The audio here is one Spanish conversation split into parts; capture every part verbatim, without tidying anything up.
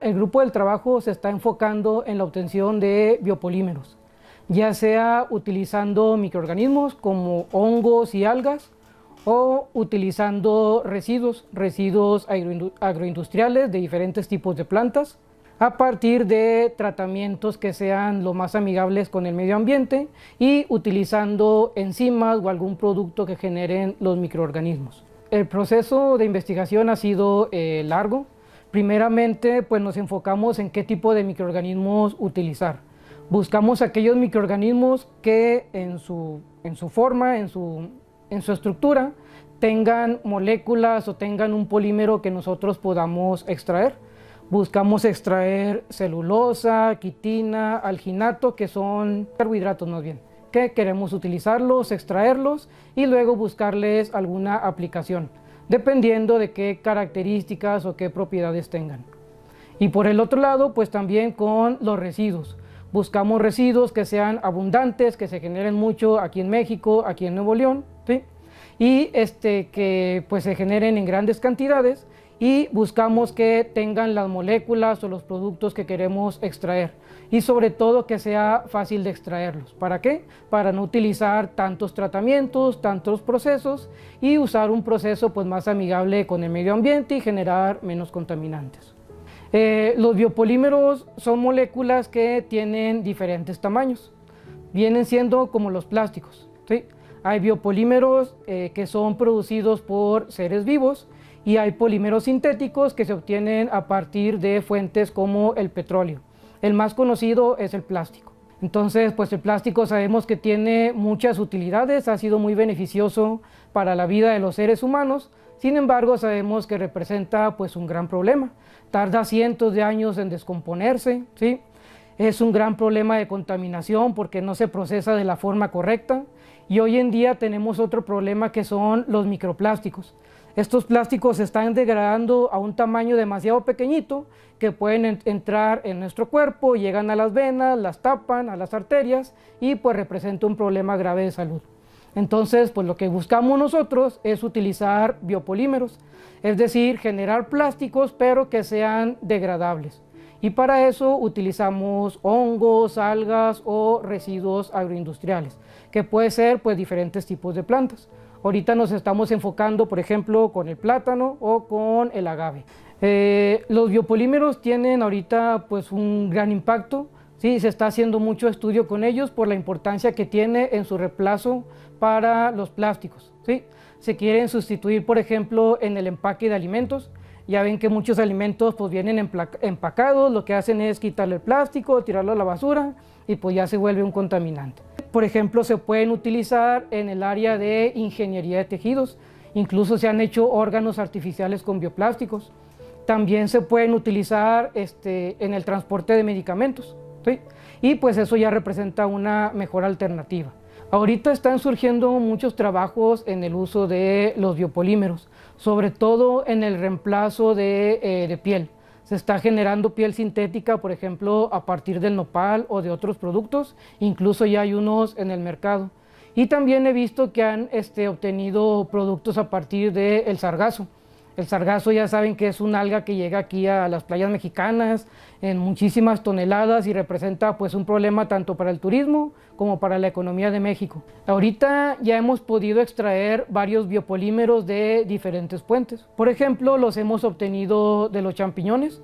El grupo del trabajo se está enfocando en la obtención de biopolímeros, ya sea utilizando microorganismos como hongos y algas o utilizando residuos, residuos agroindustriales de diferentes tipos de plantas, a partir de tratamientos que sean lo más amigables con el medio ambiente y utilizando enzimas o algún producto que generen los microorganismos. El proceso de investigación ha sido eh, largo. Primeramente, pues nos enfocamos en qué tipo de microorganismos utilizar. Buscamos aquellos microorganismos que en su, en su forma, en su, en su estructura, tengan moléculas o tengan un polímero que nosotros podamos extraer. Buscamos extraer celulosa, quitina, alginato, que son carbohidratos más bien, que queremos utilizarlos, extraerlos y luego buscarles alguna aplicación, dependiendo de qué características o qué propiedades tengan. Y por el otro lado, pues también con los residuos. Buscamos residuos que sean abundantes, que se generen mucho aquí en México, aquí en Nuevo León, ¿sí? Y este, que pues se generen en grandes cantidades, y buscamos que tengan las moléculas o los productos que queremos extraer y sobre todo que sea fácil de extraerlos. ¿Para qué? Para no utilizar tantos tratamientos, tantos procesos y usar un proceso pues más amigable con el medio ambiente y generar menos contaminantes. Eh, los biopolímeros son moléculas que tienen diferentes tamaños, vienen siendo como los plásticos, ¿sí? Hay biopolímeros eh, que son producidos por seres vivos y hay polímeros sintéticos que se obtienen a partir de fuentes como el petróleo. El más conocido es el plástico. Entonces, pues el plástico sabemos que tiene muchas utilidades, ha sido muy beneficioso para la vida de los seres humanos, sin embargo sabemos que representa pues un gran problema. Tarda cientos de años en descomponerse, ¿sí? Es un gran problema de contaminación porque no se procesa de la forma correcta y hoy en día tenemos otro problema que son los microplásticos. Estos plásticos se están degradando a un tamaño demasiado pequeñito que pueden en, entrar en nuestro cuerpo, llegan a las venas, las tapan, a las arterias y pues representa un problema grave de salud. Entonces, pues lo que buscamos nosotros es utilizar biopolímeros, es decir, generar plásticos pero que sean degradables. Y para eso utilizamos hongos, algas o residuos agroindustriales, que puede ser pues diferentes tipos de plantas. Ahorita nos estamos enfocando, por ejemplo, con el plátano o con el agave. Eh, los biopolímeros tienen ahorita pues un gran impacto, ¿sí? Se está haciendo mucho estudio con ellos por la importancia que tiene en su reemplazo para los plásticos, ¿sí? Se quieren sustituir, por ejemplo, en el empaque de alimentos. Ya ven que muchos alimentos pues vienen empacados, lo que hacen es quitarle el plástico, tirarlo a la basura y pues ya se vuelve un contaminante. Por ejemplo, se pueden utilizar en el área de ingeniería de tejidos, incluso se han hecho órganos artificiales con bioplásticos. También se pueden utilizar este, en el transporte de medicamentos, ¿sí? Y pues eso ya representa una mejor alternativa. Ahorita están surgiendo muchos trabajos en el uso de los biopolímeros, sobre todo en el reemplazo de, eh, de piel. Se está generando piel sintética, por ejemplo, a partir del nopal o de otros productos, incluso ya hay unos en el mercado. Y también he visto que han este, obtenido productos a partir del sargazo. El sargazo ya saben que es un alga que llega aquí a las playas mexicanas en muchísimas toneladas y representa pues un problema tanto para el turismo como para la economía de México. Ahorita ya hemos podido extraer varios biopolímeros de diferentes fuentes. Por ejemplo, los hemos obtenido de los champiñones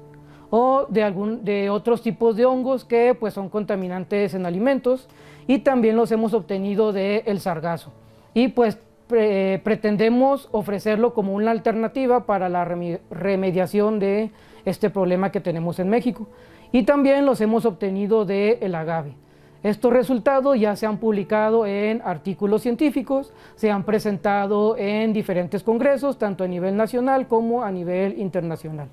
o de, algún, de otros tipos de hongos que pues son contaminantes en alimentos y también los hemos obtenido del sargazo. Y pues Pre pretendemos ofrecerlo como una alternativa para la remediación de este problema que tenemos en México. Y también los hemos obtenido del agave. Estos resultados ya se han publicado en artículos científicos, se han presentado en diferentes congresos, tanto a nivel nacional como a nivel internacional.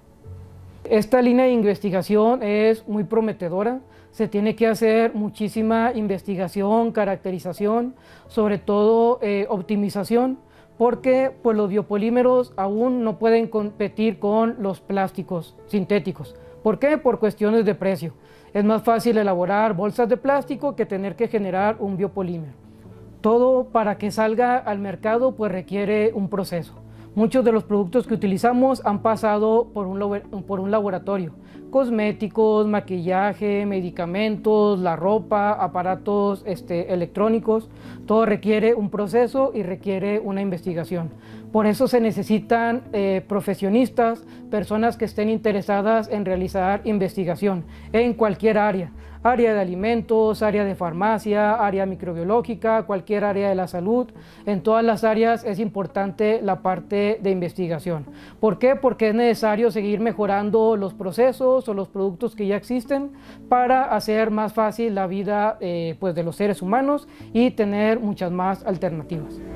Esta línea de investigación es muy prometedora. Se tiene que hacer muchísima investigación, caracterización, sobre todo eh, optimización, porque pues, los biopolímeros aún no pueden competir con los plásticos sintéticos. ¿Por qué? Por cuestiones de precio. Es más fácil elaborar bolsas de plástico que tener que generar un biopolímero. Todo para que salga al mercado pues requiere un proceso. Muchos de los productos que utilizamos han pasado por un, por un laboratorio. Cosméticos, maquillaje, medicamentos, la ropa, aparatos este, electrónicos, todo requiere un proceso y requiere una investigación. Por eso se necesitan eh, profesionistas, personas que estén interesadas en realizar investigación en cualquier área. Área de alimentos, área de farmacia, área microbiológica, cualquier área de la salud. En todas las áreas es importante la parte de investigación. ¿Por qué? Porque es necesario seguir mejorando los procesos o los productos que ya existen para hacer más fácil la vida eh, pues de los seres humanos y tener muchas más alternativas.